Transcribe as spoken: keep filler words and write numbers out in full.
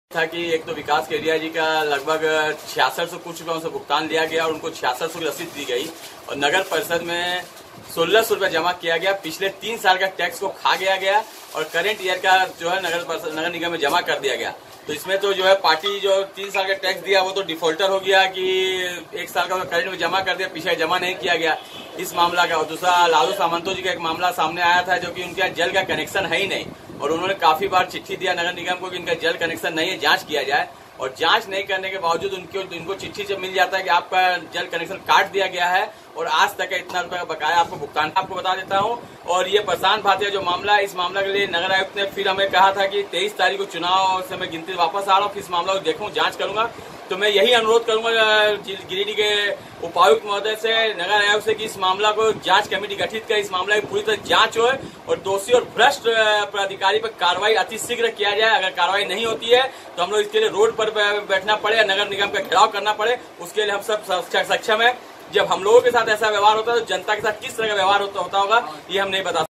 था कि एक तो विकास केडिया जी का लगभग छियासठ सौ कुछ रुपये उनसे भुगतान लिया गया और उनको छियासठ सौ की रसीद दी गई और नगर परिषद में सोलह सौ रुपये जमा किया गया। पिछले तीन साल का टैक्स को खा गया गया और करेंट ईयर का जो है नगर परिषद नगर निगम में जमा कर दिया गया। तो इसमें तो जो है पार्टी जो तीन साल का टैक्स दिया वो तो डिफॉल्टर हो गया कि एक साल का करेंट में जमा कर दिया, पीछे जमा नहीं किया गया इस मामला का। और दूसरा लालू सामंतो जी का एक मामला सामने आया था जो कि उनके यहाँ जल का कनेक्शन है ही नहीं और उन्होंने काफी बार चिट्ठी दिया नगर निगम को कि इनका जल कनेक्शन नहीं है, जांच किया जाए। और जांच नहीं करने के बावजूद उनके इनको चिट्ठी से मिल जाता है कि आपका जल कनेक्शन काट दिया गया है और आज तक इतना रुपए का बकाया आपको भुगतान। आपको बता देता हूं। और ये प्रशांत भाटिया जो मामला है, इस मामला के लिए नगर आयुक्त ने फिर हमें कहा था कि तेईस तारीख को चुनाव से मैं गिनती वापस आ रहा हूँ, फिर इस मामला को देखूं, जांच करूंगा। तो मैं यही अनुरोध करूंगा गिरिडीह के उपायुक्त महोदय से, नगर आयोग से कि इस मामला को जांच कमेटी गठित कर इस मामला की पूरी तरह जांच हो और दोषी और भ्रष्ट अधिकारी पर कार्रवाई अतिशीघ्र किया जाए। अगर कार्रवाई नहीं होती है तो हम लोग इसके लिए रोड पर बैठना पड़े या नगर निगम का घेराव करना पड़े, उसके लिए हम सब सक्षम है। जब हम लोगों के साथ ऐसा व्यवहार होता है तो जनता के साथ किस तरह का व्यवहार होता होगा ये हम नहीं बता